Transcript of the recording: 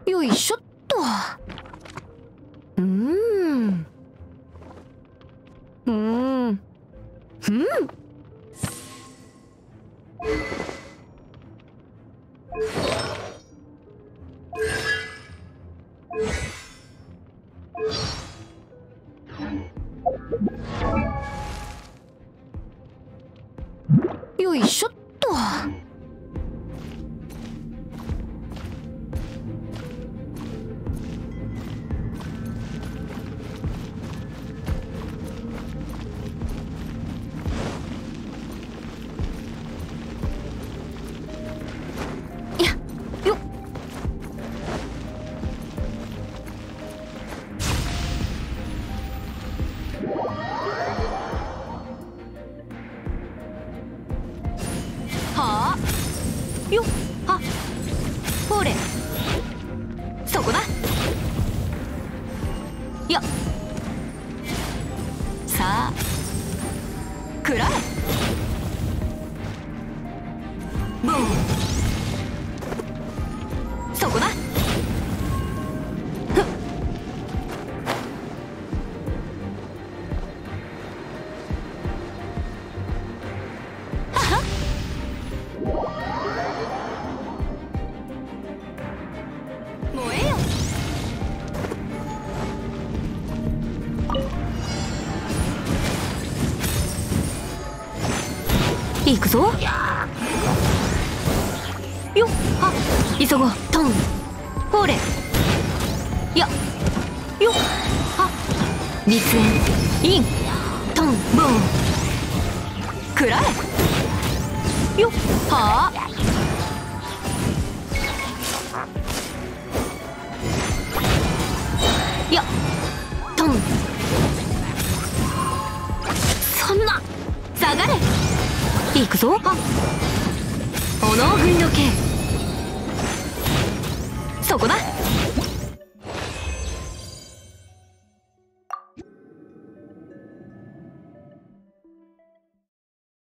よいしょっと。よいしょっと。よっはほれ、そこだ。よっさあ食らえ。ボン、そこだ。ふっ、ははっ、燃えよ。行くぞ。よっは、急ごう。トン、ほれ、やよっは、立縁イン、トンボン、食らえ。よっはあ、やトン、そんな、下がれ。行くぞ。は炎食いの剣、そこだ。